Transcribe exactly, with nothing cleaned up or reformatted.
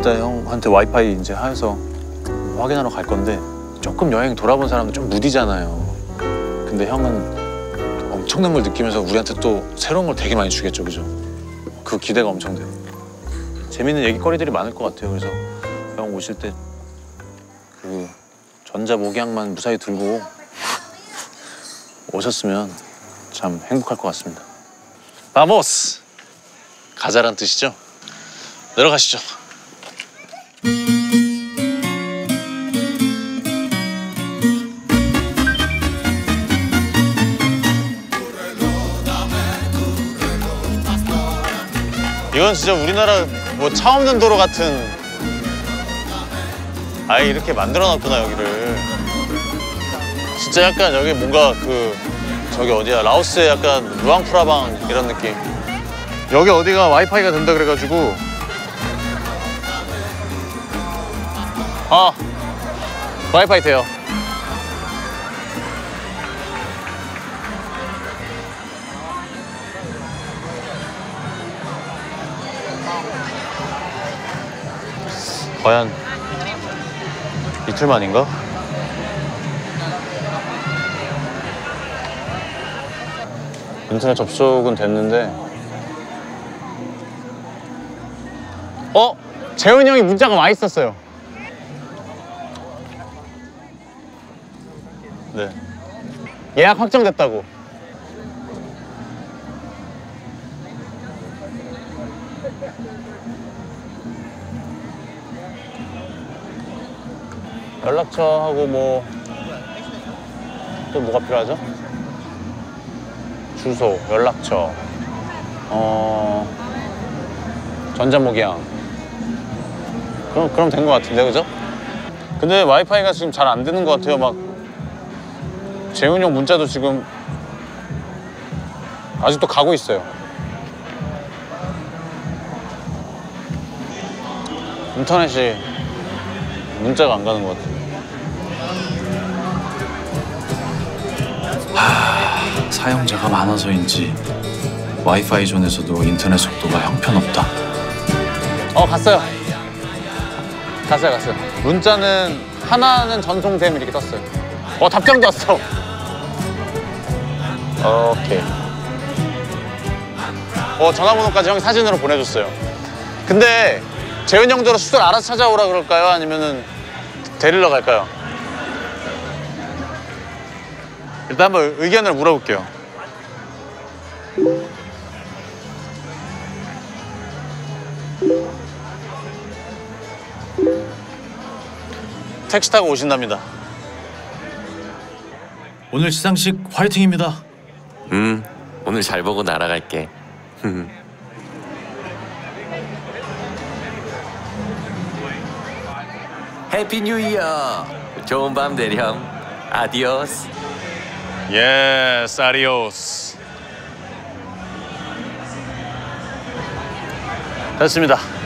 이따 형한테 와이파이 이제 해서 확인하러 갈 건데 조금 여행 돌아본 사람은 좀 무디잖아요. 근데 형은 엄청난 걸 느끼면서 우리한테 또 새로운 걸 되게 많이 주겠죠, 그죠? 그 기대가 엄청 돼요. 재밌는 얘기거리들이 많을 것 같아요. 그래서 형 오실 때 그 전자 목양만 무사히 들고 오셨으면 참 행복할 것 같습니다. 바모스! 가자란 뜻이죠? 내려가시죠. 이건 진짜 우리나라 뭐 차 없는 도로 같은. 아예 이렇게 만들어놨구나 여기를. 진짜 약간 여기 뭔가 그 저기 어디야 라오스의 약간 루앙프라방 이런 느낌. 여기 어디가 와이파이가 된다 그래가지고. 아 와이파이 돼요. 과연 이틀 만인가? 인터넷 접속은 됐는데. 어? 재훈이 형이 문자가 와 있었어요. 네. 예약 확정됐다고. 연락처하고 뭐 또 뭐가 필요하죠? 주소, 연락처, 어 전자목양. 그럼 그럼 된 것 같은데, 그죠? 근데 와이파이가 지금 잘 안 되는 것 같아요. 막 재훈이 형 문자도 지금 아직도 가고 있어요. 인터넷이 문자가 안 가는 것 같아요. 하... 사용자가 많아서인지 와이파이 존에서도 인터넷 속도가 형편없다. 어, 갔어요. 갔어요, 갔어요. 문자는 하나는 전송됨 이렇게 떴어요. 어, 답장도 왔어. 오케이. 어, 전화번호까지 형이 사진으로 보내줬어요. 근데 재훈 형대로 숙소를 알아서 찾아오라 그럴까요? 아니면은 데리러 갈까요? 일단 한번 의견을 물어볼게요. 택시 타고 오신답니다. 오늘 시상식 화이팅입니다. 음, 오늘 잘 보고 날아갈게. 해피 뉴 이어! 좋은 밤 되렴. 아디오스. 예스, 아디오스. 됐습니다.